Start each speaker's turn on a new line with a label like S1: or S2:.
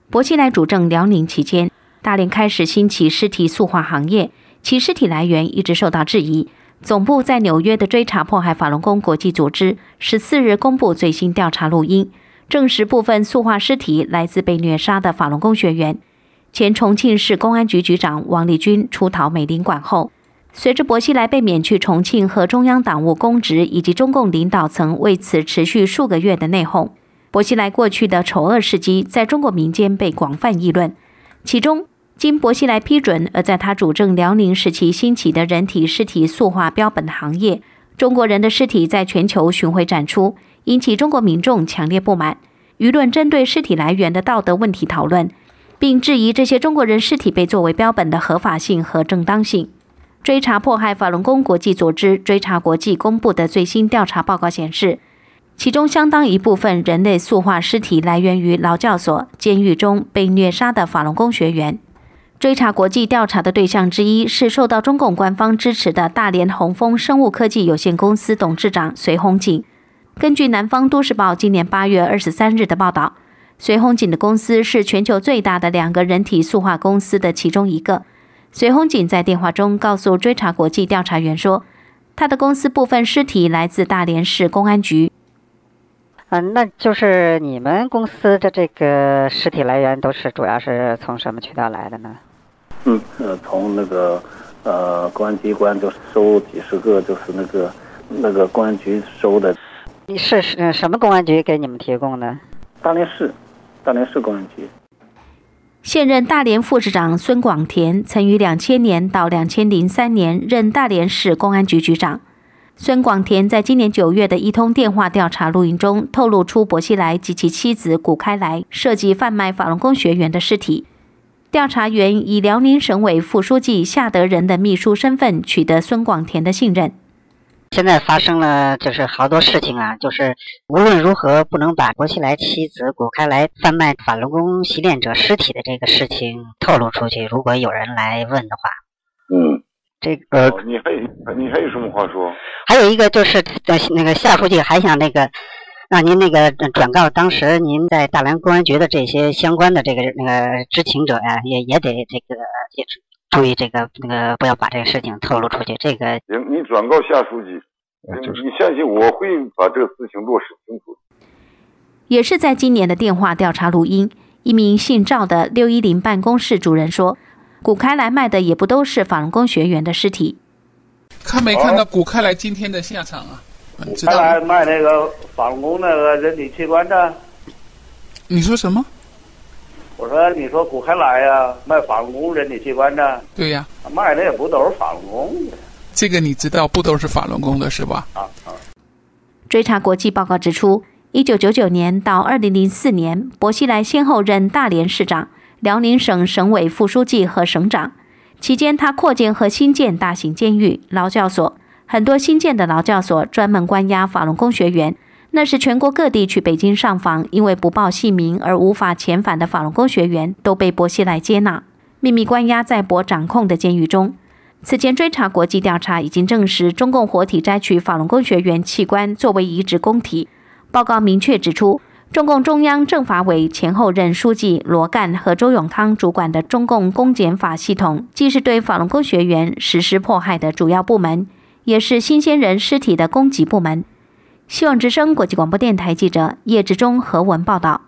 S1: 薄熙来主政辽宁期间，大连开始兴起尸体塑化行业，其尸体来源一直受到质疑。总部在纽约的追查迫害法轮功国际组织14日公布最新调查录音，证实部分塑化尸体来自被虐杀的法轮功学员。前重庆市公安局局长王立军出逃美领馆后，随着薄熙来被免去重庆和中央党务公职，以及中共领导层为此持续数个月的内讧，薄熙来过去的丑恶事迹在中国民间被广泛议论。其中，经薄熙来批准而在他主政辽宁时期兴起的人体尸体塑化标本行业，中国人的尸体在全球巡回展出，引起中国民众强烈不满。舆论针对尸体来源的道德问题讨论，并质疑这些中国人尸体被作为标本的合法性和正当性。追查迫害法轮功国际组织追查国际公布的最新调查报告显示，其中相当一部分人类塑化尸体来源于劳教所、监狱中被虐杀的法轮功学员。追查国际调查的对象之一是受到中共官方支持的大连宏丰生物科技有限公司董事长隋洪锦。根据南方都市报今年8月23日的报道，隋洪锦的公司是全球最大的2个人体塑化公司的其中一个。隋洪锦在电话中告诉追查国际调查员说，他的公司部分尸体来自大连市公安局。
S2: 那就是你们公司的这个尸体来源都是主要是从什么渠道来的呢？
S3: 从那个公安机关就收几十个，就是那个公安局收的。
S2: 是什么公安局给你们提供的？
S3: 大连市公安局。
S1: 现任大连副市长孙广田曾于2000年到2003年任大连市公安局局长。孙广田在今年9月的一通电话调查录音中透露出薄熙来及其妻子谷开来涉及贩卖法轮功学员的尸体。调查员以辽宁省委副书记夏德仁的秘书身份取得孙广田的信任。
S2: 现在发生了就是好多事情啊，就是无论如何不能把薄熙来妻子谷开来贩卖法轮功习练者尸体的这个事情透露出去，如果有人来问的话。这个
S4: 你还有什么话说？
S2: 还有一个就是那个夏书记还想让您转告当时您在大连公安局的这些相关的知情者呀，也得也注意不要把这个事情透露出去。这个
S4: 行，你转告夏书记，你相信我会把这个事情落实清楚。
S1: 也是在今年的电话调查录音，一名姓赵的610办公室主任说，谷开来卖的也不都是法轮功学员的尸体。
S5: 看没看到谷开来今天的下场啊？
S6: 谷开来卖那个法轮功那个人体器官的。
S5: 你说什么？
S6: 我说你说谷开来呀，卖法轮功人体器官的。
S5: 对呀，
S6: 卖的也不都是法轮功的。
S5: 这个你知道不都是法轮功的是吧？
S1: 追查国际报告指出，1999年到2004年，薄熙来先后任大连市长、辽宁省省委副书记和省长。期间，他扩建和新建大型监狱、劳教所，很多新建的劳教所专门关押法轮功学员。那是全国各地去北京上访，因为不报姓名而无法遣返的法轮功学员，都被薄熙来接纳，秘密关押在薄掌控的监狱中。此前追查国际调查已经证实，中共活体摘取法轮功学员器官作为移植供体。报告明确指出，中共中央政法委前后任书记罗干和周永康主管的中共公检法系统，既是对法轮功学员实施迫害的主要部门，也是新鲜人尸体的供给部门。希望之声国际广播电台记者叶志忠、何文报道。